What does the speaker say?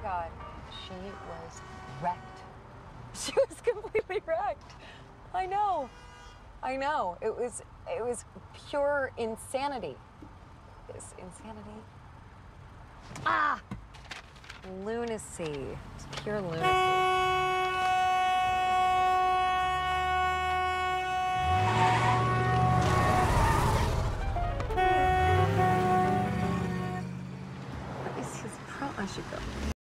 God, she was wrecked. She was completely wrecked. I know. I know. It was pure insanity. It's insanity. Ah! Lunacy. It's pure lunacy.